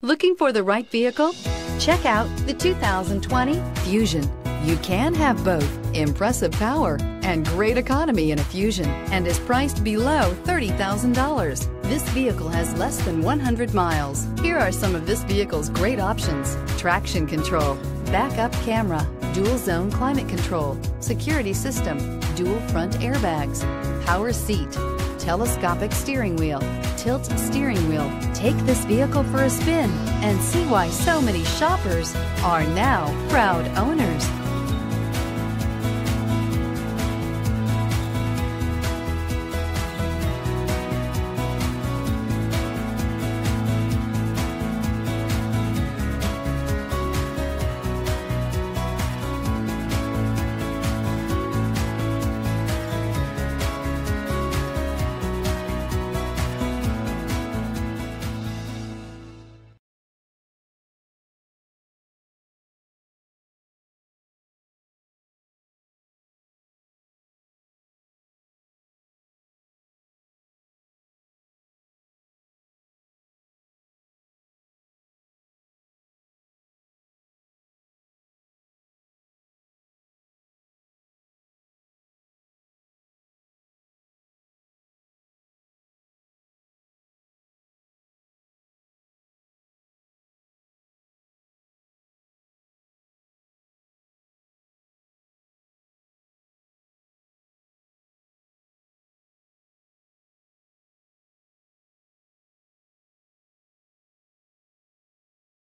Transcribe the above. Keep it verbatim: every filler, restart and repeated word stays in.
Looking for the right vehicle? Check out the two thousand twenty Fusion. You can have both impressive power and great economy in a Fusion, and is priced below thirty thousand dollars. This vehicle has less than one hundred miles. Here are some of this vehicle's great options: traction control, backup camera, dual zone climate control, security system, dual front airbags, power seat, telescopic steering wheel, tilt steering wheel. Take this vehicle for a spin and see why so many shoppers are now proud owners.